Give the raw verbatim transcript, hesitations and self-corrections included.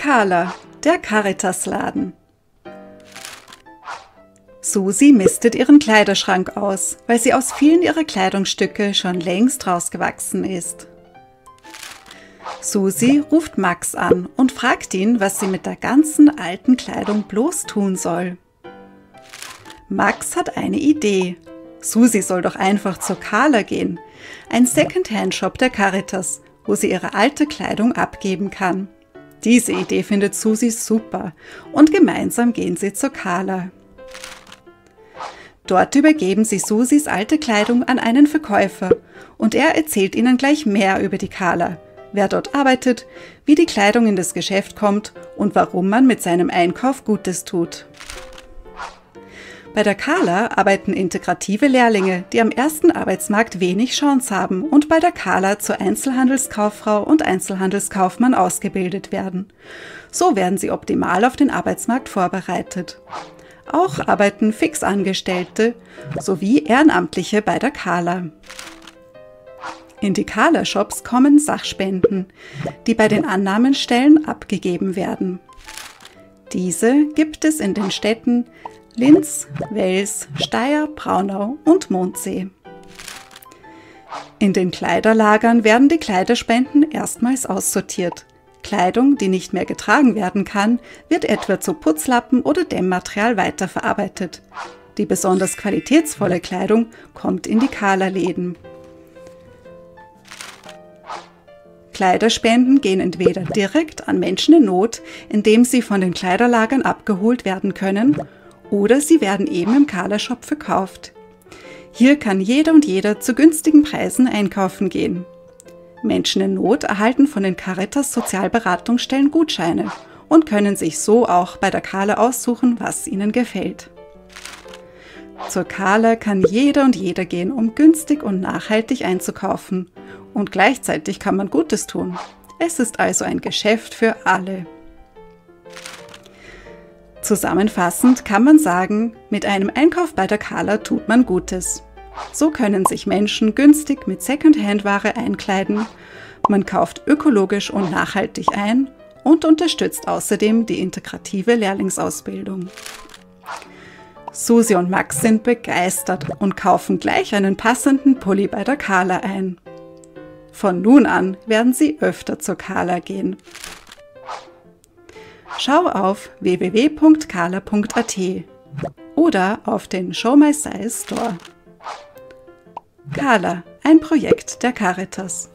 Carla, der Caritas-Laden. Susi mistet ihren Kleiderschrank aus, weil sie aus vielen ihrer Kleidungsstücke schon längst rausgewachsen ist. Susi ruft Max an und fragt ihn, was sie mit der ganzen alten Kleidung bloß tun soll. Max hat eine Idee. Susi soll doch einfach zur Carla gehen, ein Second-Hand-Shop der Caritas, wo sie ihre alte Kleidung abgeben kann. Diese Idee findet Susi super und gemeinsam gehen sie zur Carla. Dort übergeben sie Susis alte Kleidung an einen Verkäufer und er erzählt ihnen gleich mehr über die Carla, wer dort arbeitet, wie die Kleidung in das Geschäft kommt und warum man mit seinem Einkauf Gutes tut. Bei der Carla arbeiten integrative Lehrlinge, die am ersten Arbeitsmarkt wenig Chance haben und bei der Carla zur Einzelhandelskauffrau und Einzelhandelskaufmann ausgebildet werden. So werden sie optimal auf den Arbeitsmarkt vorbereitet. Auch arbeiten Fixangestellte sowie Ehrenamtliche bei der Carla. In die Carla-Shops kommen Sachspenden, die bei den Annahmenstellen abgegeben werden. Diese gibt es in den Städten Linz, Wels, Steyr, Braunau und Mondsee. In den Kleiderlagern werden die Kleiderspenden erstmals aussortiert. Kleidung, die nicht mehr getragen werden kann, wird etwa zu Putzlappen oder Dämmmaterial weiterverarbeitet. Die besonders qualitätsvolle Kleidung kommt in die Carla-Läden. Kleiderspenden gehen entweder direkt an Menschen in Not, indem sie von den Kleiderlagern abgeholt werden können, oder sie werden eben im Carla-Shop verkauft. Hier kann jeder und jeder zu günstigen Preisen einkaufen gehen. Menschen in Not erhalten von den Caritas-Sozialberatungsstellen Gutscheine und können sich so auch bei der Carla aussuchen, was ihnen gefällt. Zur Carla kann jeder und jeder gehen, um günstig und nachhaltig einzukaufen. Und gleichzeitig kann man Gutes tun. Es ist also ein Geschäft für alle. Zusammenfassend kann man sagen, mit einem Einkauf bei der Carla tut man Gutes. So können sich Menschen günstig mit Second-Hand-Ware einkleiden, man kauft ökologisch und nachhaltig ein und unterstützt außerdem die integrative Lehrlingsausbildung. Susi und Max sind begeistert und kaufen gleich einen passenden Pulli bei der Carla ein. Von nun an werden sie öfter zur Carla gehen. Schau auf w w w punkt carla punkt a t oder auf den Show My Size Store. Carla, ein Projekt der Caritas.